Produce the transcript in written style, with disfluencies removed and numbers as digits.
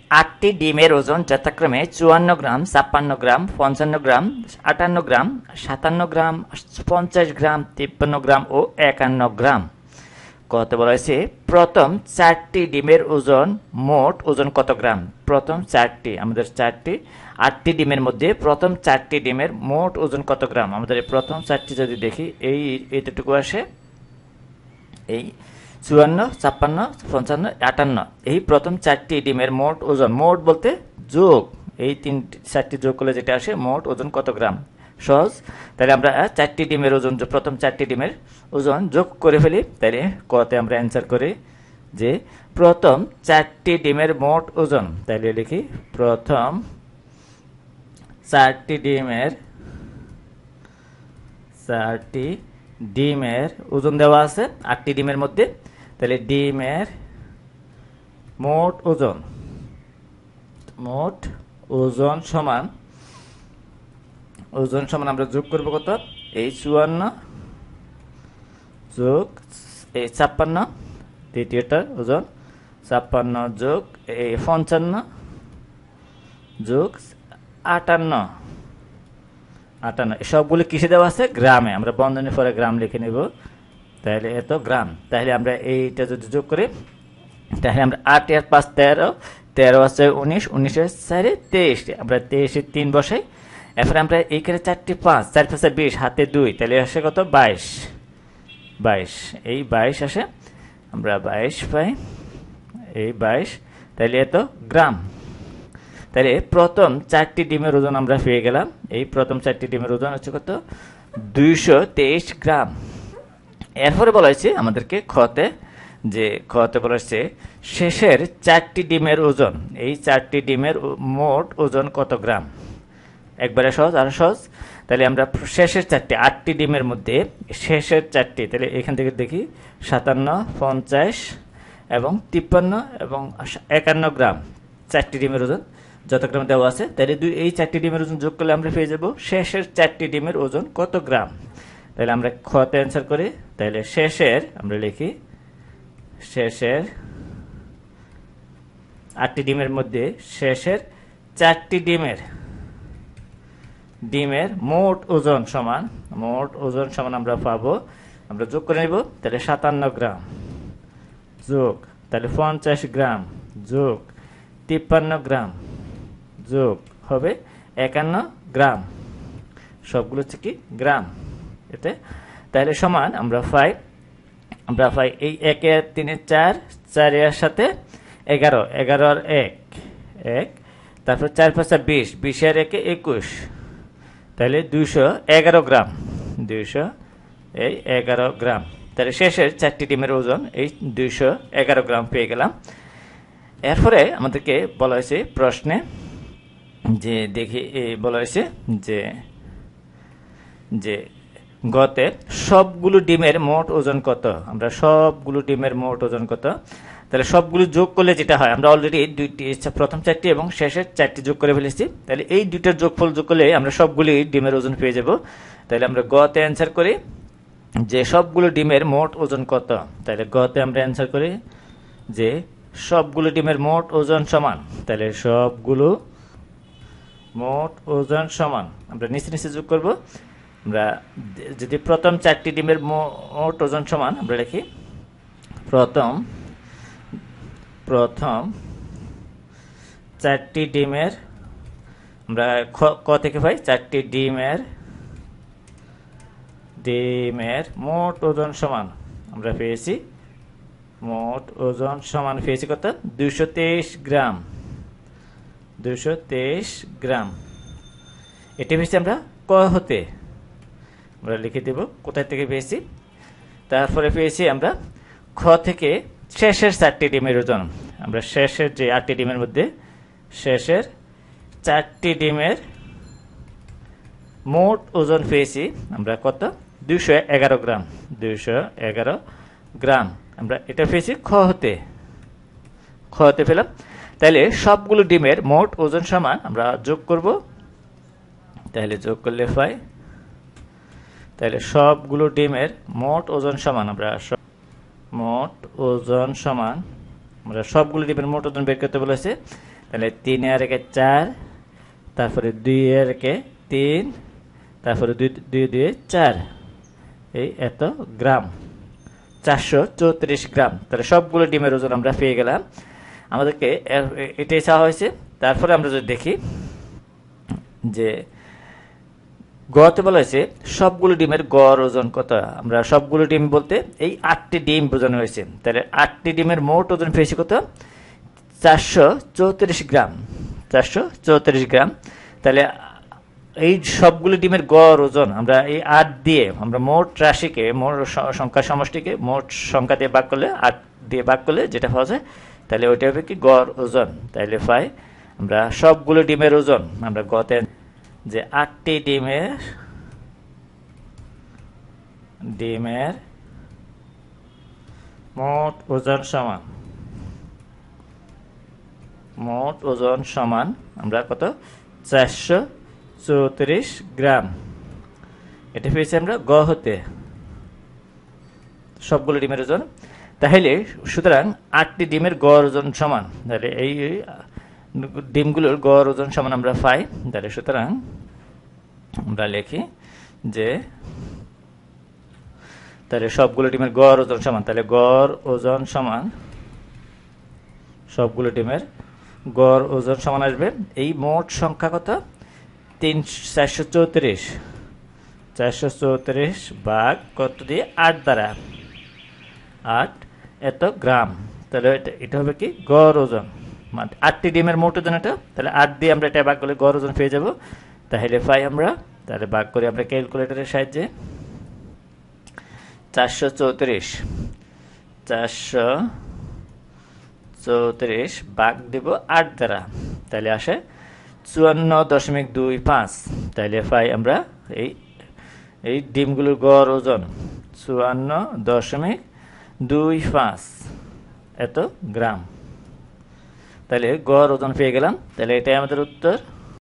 8টি ডিমের ওজন যথাক্রমে 54 গ্রাম, 56 গ্রাম, 55 গ্রাম, 58 গ্রাম, 57 গ্রাম, 50 গ্রাম, 53 গ্রাম ও 51 গ্রাম। কত বলা হয়েছে? প্রথম 4টি ডিমের ওজন, মোট ওজন কত গ্রাম? প্রথম 4টি, আমাদের 8টি ডিমের মধ্যে প্রথম 4টি ডিমের মোট ওজন কত গ্রাম? আমাদের প্রথম 4টি যদি দেখি, এইটুকু আসে, এই 54, 56, 55, 58, এই প্রথম 4টি ডিমের মোট ওজন, মোট বলতে যোগ, এই 4টি যোগ করলে যেটা আসে মোট ওজন কত গ্রাম? সহজ। তাহলে আমরা 4টি ডিমের ওজন, প্রথম 4টি ডিমের ওজন যোগ করে ফেলি। তাহলে কতে আমরা অ্যান্সার করি যে প্রথম 4টি ডিমের মোট ওজন। তাহলে লিখি প্রথম 4টি ডিমের ওজন দেওয়া আছে 8টি ডিমের মধ্যে। তাহলে ডিমের মোট ওজন সমান আমরা যোগ করব কত? এই 54 যোগ এই 56, দ্বিতীয়টার ওজন 56 যোগ এই 55 যোগ 58, সবগুলো কিসে দেওয়া আছে? গ্রামে। আমরা বন্ধনীর পরে গ্রাম লিখে নেব। তাহলে এত গ্রাম। তাহলে আমরা এইটা যদি যোগ করি, তাহলে আমরা 8 আর 5 13, 13 আছে 19, 19 এর 4 23, আমরা 23 এর 3 বসাই। এরপরে আমরা এইখানে 4টি 5, 4 5 20, হাতে 2, তাহলে আসে কত? 22, এই 22 আসে, আমরা 22 পাই, এই 22। তাহলে এত গ্রাম। তাহলে প্রথম 4টি ডিমের ওজন আমরা পেয়ে গেলাম। এই প্রথম 4টি ডিমের ওজন হচ্ছে কত? 223 গ্রাম। এরপরে বলা হয়েছে আমাদেরকে খতে বলা হচ্ছে শেষের 4টি ডিমের ওজন, এই 4টি ডিমের মোট ওজন কত গ্রাম? একবারে সহজ, আরো সহজ। তাহলে আমরা শেষের 4টি, 8টি ডিমের মধ্যে শেষের 4টি, তাহলে এখান থেকে দেখি 57, 50 এবং 53 এবং 51 গ্রাম 4টি ডিমের ওজন যত গ্রাম দেওয়া আছে। তাহলে এই 4টি ডিমের ওজন যোগ করলে আমরা পেয়ে যাব শেষের 4টি ডিমের ওজন কত গ্রাম। তাহলে আমরা খতে অ্যান্সার করি। তাহলে শেষের, আমরা লিখি শেষের 8টি ডিমের মধ্যে শেষের 4টি ডিমের মোট ওজন সমান আমরা পাবো, আমরা যোগ করে নেব। তাহলে 57 গ্রাম যোগ, তাহলে 50 গ্রাম যোগ 53 গ্রাম যোগ হবে 51 গ্রাম, সবগুলো হচ্ছে কি গ্রাম এতে। তাহলে সমান আমরা পাই এই 1 এর 3 এর 4, 4 এর সাথে 11, 11 আর 1, তারপর 4 5 20, 20 আর 1 21, তাহলে 211 গ্রাম, 211 গ্রাম। তাহলে শেষের 4টি ডিমের ওজন এই 211 গ্রাম পেয়ে গেলাম। এরপরে আমাদেরকে বলা হয়েছে প্রশ্নে যে দেখি, বলা হয়েছে যে গতে সবগুলো ডিমের মোট ওজন কত? আমরা সবগুলো ডিমের মোট ওজন কত? তাহলে সবগুলো যোগ করলে যেটা হয়, আমরা অলরেডি প্রথম 4টি এবং শেষের 4টি যোগ করে ফেলেছি। তাহলে এই দুইটার যোগফল যোগ করলে আমরা সবগুলি ডিমের ওজন পেয়ে যাব। তাহলে আমরা গতে অ্যান্সার করি যে সবগুলো ডিমের মোট ওজন কত। তাহলে গতে আমরা অ্যান্সার করি যে সবগুলো ডিমের মোট ওজন সমান, তাহলে সবগুলো মোট ওজন সমান, আমরা নিচে যোগ করব। আমরা যদি প্রথম 4টি ডিমের মোট ওজন সমান, আমরা লিখি প্রথম 4টি ডিমের, আমরা ক থেকে পাই 4টি ডিমের মোট ওজন সমান, আমরা পেয়েছি মোট ওজন সমান পেয়েছি কত? 223 গ্রাম, 223 গ্রাম। এটি পেয়েছি আমরা ক হতে, আমরা লিখে দেব কোথায় থেকে পেয়েছি। তারপরে পেয়েছি আমরা খ থেকে শেষের 4টি ডিমের ওজন, আমরা শেষের যে 8টি ডিমের মধ্যে শেষের 4টি ডিমের মোট ওজন পেয়েছি আমরা কত? 211 গ্রাম, 211 গ্রাম। আমরা এটা পেয়েছি খ হতে পেলাম। তাহলে সবগুলো ডিমের মোট ওজন সমান আমরা যোগ করব। তাহলে যোগ করলে পাই, তাহলে সবগুলো ডিমের মোট ওজন সমান, আমরা সবগুলো ডিমের মোট ওজন বের করতে বলেছে। তাহলে 3 এর একে 4, তারপরে 2 এর একে 3, তারপরে 2 2 4, এই এত গ্রাম, 434 গ্রাম। তাহলে সবগুলো ডিমের ওজন আমরা পেয়ে গেলাম। আমাদেরকে এটাই চাওয়া হয়েছে। তারপরে আমরা যদি দেখি যে গতে বলা হয়েছে সবগুলো ডিমের গড় ওজন কত। আমরা সবগুলো ডিম বলতে এই 8টি ডিম বোঝানো হয়েছে। তাহলে 8টি ডিমের মোট ওজন পেয়েছি কত, 434 গ্রাম, 434 গ্রাম। তাহলে এই সবগুলো ডিমের গড় ওজন আমরা এই 8 দিয়ে, আমরা মোট রাশিকে, মোট সংখ্যার সমষ্টিকে মোট সংখ্যা দিয়ে ভাগ করলে, 8 দিয়ে ভাগ করলে যেটা পাওয়া যায়, তাহলে ওইটা হবে কি গড় ওজন। তাহলে পাই আমরা সবগুলো ডিমের ওজন, আমরা গতে যে 8টি ডিমের মোট ওজন সমান আমরা কত, 434 গ্রাম। এটা পেয়েছি আমরা গ হতে, সবগুলো ডিমের ওজন। তাহলে সুতরাং 8টি ডিমের গড় ওজন সমান, তাহলে এই ডিমগুলোর গড় ওজন সমান আমরা পাই। তাহলে সুতরাং আমরা লিখি যে তাহলে সবগুলো ডিমের গড় ওজন সমান, তাহলে গড় ওজন সমান, সবগুলো ডিমের গড় ওজন সমান আসবে এই মোট সংখ্যা কত, 434 ভাগ কত দিয়ে, 8 দ্বারা, 8 এত গ্রাম। তাহলে এটা হবে কি গড় ওজন, মানে 8টি ডিমের মোট ওজন এটা। তাহলে 8 দিয়ে আমরা এটা ভাগ করলে গড় ওজন পেয়ে যাব। তাহলে পাই আমরা, তাহলে ভাগ করি আমরা ক্যালকুলেটরের সাহায্যে। 434 ভাগ দেব 8 দ্বারা, তাহলে আসে 54.25। তাহলে পাই আমরা এই ডিমগুলোর গড় ওজন 54.25 এত গ্রাম। তাহলে গড় ওজন পেয়ে গেলাম। তাহলে এটাই আমাদের উত্তর।